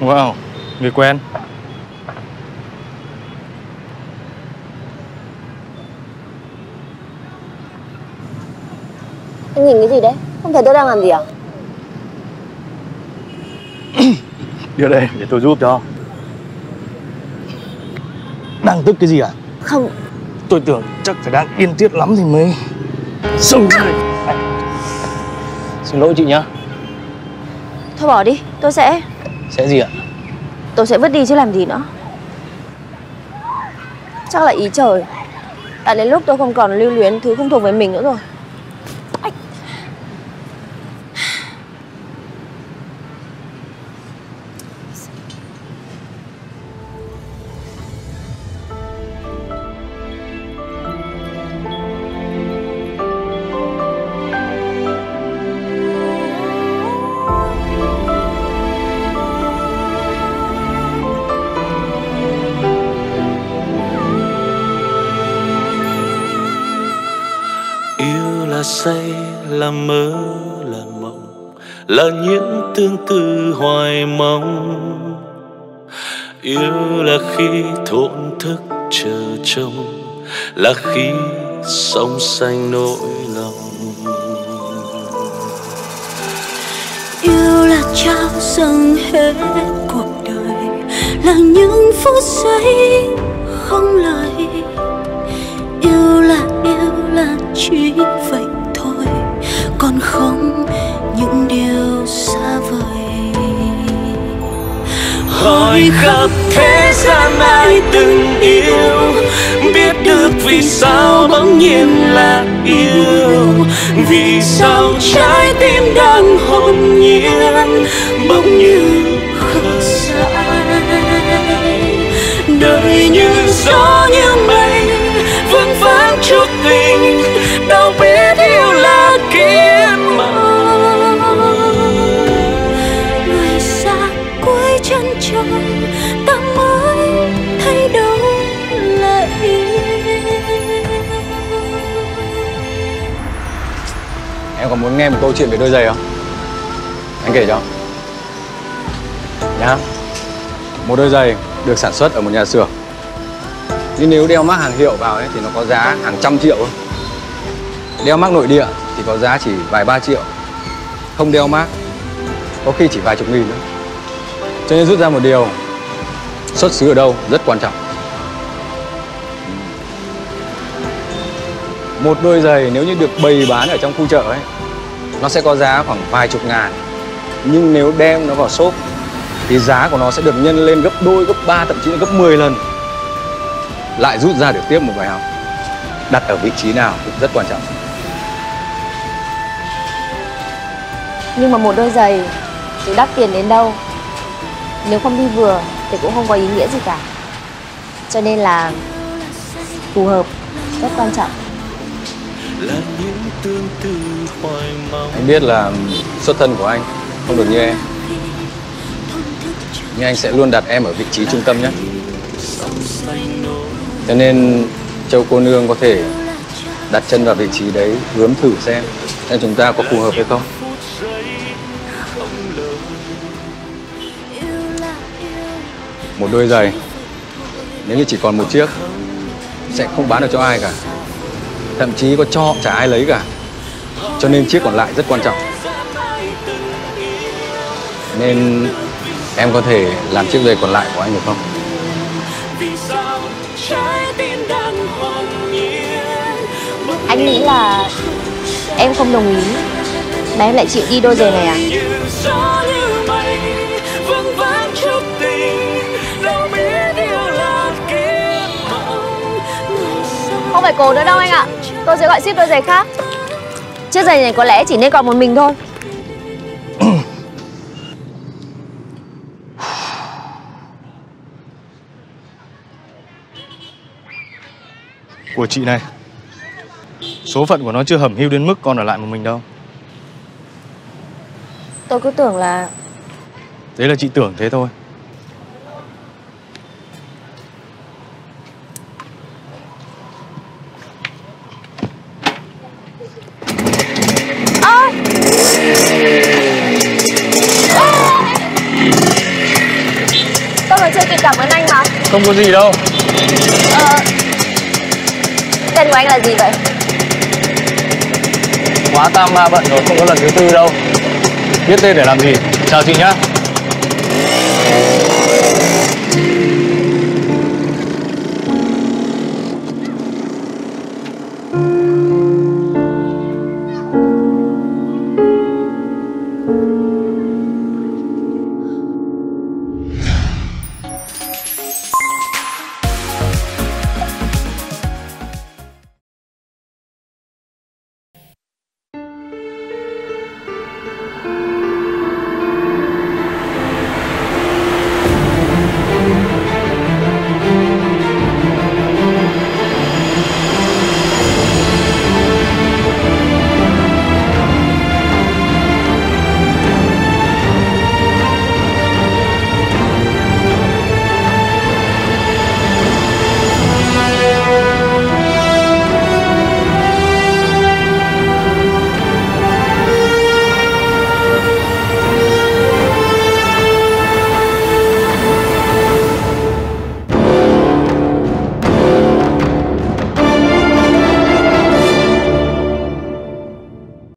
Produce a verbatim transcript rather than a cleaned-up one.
Wow, người quen. Anh nhìn cái gì đấy? Không thấy tôi đang làm gì à? Đưa đây để tôi giúp cho. Đang tức cái gì à? Không. Tôi tưởng chắc phải đang điên tiết lắm thì mới xông ra đây. Xin lỗi chị nhá. Thôi bỏ đi, tôi sẽ... Sẽ gì ạ? Tôi sẽ vứt đi chứ làm gì nữa. Chắc là ý trời. Đã đến lúc tôi không còn lưu luyến thứ không thuộc về mình nữa rồi. Là say, là mơ, là mộng, là những tương tư hoài mong. Yêu là khi thổn thức chờ trông, là khi sông xanh nỗi lòng. Yêu là trao dâng hết cuộc đời, là những phút giây không lời. Yêu là yêu là chỉ vậy thôi, còn không những điều xa vời. Hỏi khắp thế gian ai từng yêu, biết được vì sao bỗng nhiên là yêu. Vì sao trái tim đang hồn nhiên bỗng như khờ dại. Đời như gió như mây vương vấn chút tình, đâu biết yêu là kiếp mong. Người xa cuối chân trời ta mới thấy đâu là yêu. Em có muốn nghe một câu chuyện về đôi giày không? Anh kể cho. Nhá. Một đôi giày được sản xuất ở một nhà xưởng, nhưng nếu đeo mác hàng hiệu vào ấy thì nó có giá hàng trăm triệu. Đeo mác nội địa thì có giá chỉ vài ba triệu. Không đeo mác có khi chỉ vài chục nghìn nữa. Cho nên rút ra một điều, xuất xứ ở đâu rất quan trọng. Một đôi giày nếu như được bày bán ở trong khu chợ ấy, nó sẽ có giá khoảng vài chục ngàn. Nhưng nếu đem nó vào shop thì giá của nó sẽ được nhân lên gấp đôi, gấp ba, thậm chí là gấp mười lần. Lại rút ra được tiếp một bài học, đặt ở vị trí nào cũng rất quan trọng. Nhưng mà một đôi giày dù đắt tiền đến đâu, nếu không đi vừa thì cũng không có ý nghĩa gì cả. Cho nên là phù hợp rất quan trọng. Anh biết là xuất thân của anh không được như em, nhưng anh sẽ luôn đặt em ở vị trí trung tâm nhé. Cho nên Châu cô nương có thể đặt chân vào vị trí đấy, ướm thử xem xem chúng ta có phù hợp hay không. Một đôi giày nếu như chỉ còn một chiếc sẽ không bán được cho ai cả, thậm chí có cho chả ai lấy cả. Cho nên chiếc còn lại rất quan trọng. Nên em có thể làm chiếc giày còn lại của anh được không? Anh nghĩ là em không đồng ý mà em lại chịu đi đôi giày này à? Không phải cố nữa đâu anh ạ. Tôi sẽ gọi ship đôi giày khác. Chiếc giày này có lẽ chỉ nên còn một mình thôi. Của chị này, số phận của nó chưa hẩm hiu đến mức còn ở lại một mình đâu. Tôi cứ tưởng là... Đấy là chị tưởng thế thôi. Không có gì đâu. Ờ, tên của anh là gì vậy? Quá tam ma bận rồi, không có lần thứ tư đâu. Biết tên để làm gì? Chào chị nhá.